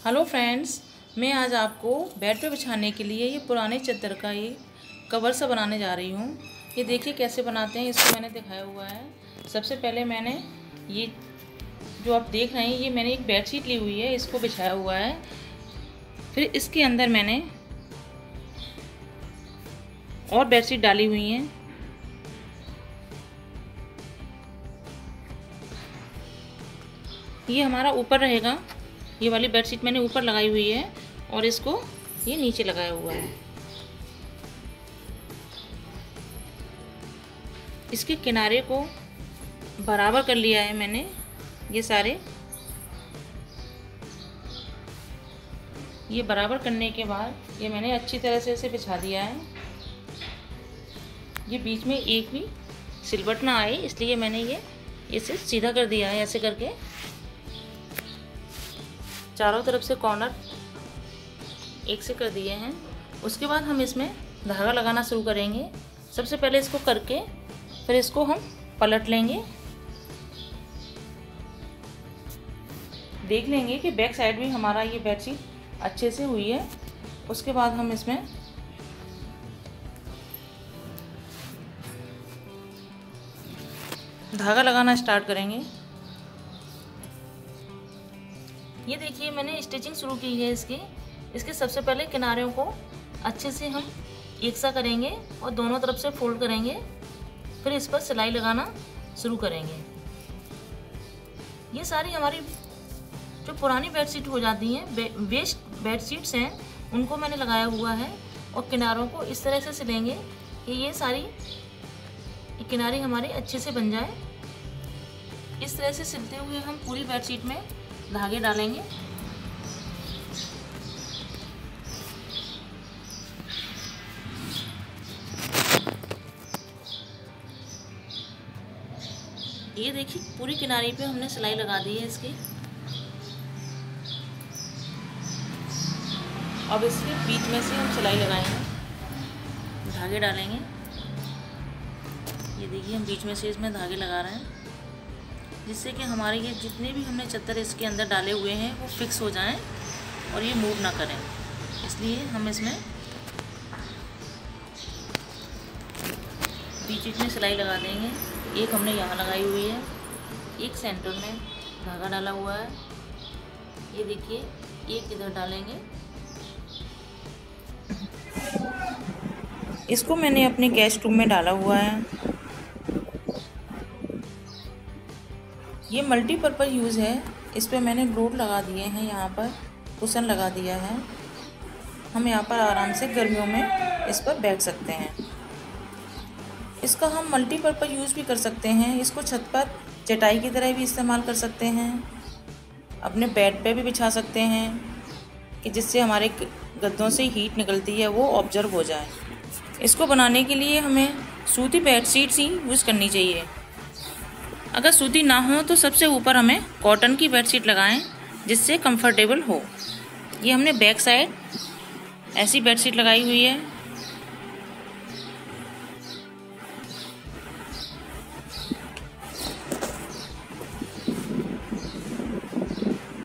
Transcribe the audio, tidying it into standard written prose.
Hello friends, मैं आज आपको बेड पे बिछाने के लिए ये पुराने चादर का ये कवर सा बनाने जा रही हूँ। ये देखिए कैसे बनाते हैं, इसको मैंने दिखाया हुआ है। सबसे पहले मैंने ये जो आप देख रहे हैं, ये मैंने एक बेडशीट ली हुई है, इसको बिछाया हुआ है। फिर इसके अंदर मैंने और बेडशीट डाली हुई हैं। ये हमारा ऊपर रहेगा, ये वाली बेडशीट मैंने ऊपर लगाई हुई है और इसको ये नीचे लगाया हुआ है। इसके किनारे को बराबर कर लिया है मैंने, ये सारे। ये बराबर करने के बाद ये मैंने अच्छी तरह से इसे बिछा दिया है। ये बीच में एक भी सिलवट ना आए, इसलिए मैंने ये इसे सीधा कर दिया है। ऐसे करके चारों तरफ से कॉर्नर एक से कर दिए हैं। उसके बाद हम इसमें धागा लगाना शुरू करेंगे। सबसे पहले इसको करके फिर इसको हम पलट लेंगे। देख लेंगे कि बैक साइड भी हमारा ये बेडशीट अच्छे से हुई है। उसके बाद हम इसमें धागा लगाना स्टार्ट करेंगे। ये देखिए मैंने स्टिचिंग शुरू की है इसके सबसे पहले किनारों को अच्छे से हम एक सा करेंगे और दोनों तरफ से फोल्ड करेंगे। फिर इस पर सिलाई लगाना शुरू करेंगे। ये सारी हमारी जो पुरानी बेडशीट हो जाती हैं, वेस्ट बेडशीट्स हैं, उनको मैंने लगाया हुआ है। और किनारों को इस तरह से सिलेंगे कि ये सारी किनारे हमारे अच्छे से बन जाए। इस तरह से सिलते हुए हम पूरी बेडशीट में धागे डालेंगे। ये देखिए पूरी किनारे पे हमने सिलाई लगा दी है इसकी। अब इसके बीच में से हम सिलाई लगाएंगे, धागे डालेंगे। ये देखिए हम बीच में से इसमें धागे लगा रहे हैं, जिससे कि हमारे ये जितने भी हमने चादर इसके अंदर डाले हुए हैं वो फिक्स हो जाएं और ये मूव ना करें। इसलिए हम इसमें बीच में सिलाई लगा देंगे। एक हमने यहाँ लगाई हुई है, एक सेंटर में धागा डाला हुआ है। ये देखिए एक इधर डालेंगे। इसको मैंने अपने गेस्ट रूम में डाला हुआ है। ये मल्टीपर्पज़ यूज़ है। इस पर मैंने ब्रोड लगा दिए हैं, यहाँ पर कुशन लगा दिया है। हम यहाँ पर आराम से गर्मियों में इस पर बैठ सकते हैं। इसका हम मल्टीपर्पज़ यूज़ भी कर सकते हैं। इसको छत पर चटाई की तरह भी इस्तेमाल कर सकते हैं, अपने बेड पे भी बिछा सकते हैं कि जिससे हमारे गद्दों से हीट निकलती है वो ऑब्जर्व हो जाए। इसको बनाने के लिए हमें सूती बेडशीट्स ही यूज़ करनी चाहिए। अगर सूती ना हो तो सबसे ऊपर हमें कॉटन की बेडशीट लगाएं, जिससे कंफर्टेबल हो। ये हमने बैक साइड ऐसी बेडशीट लगाई हुई है।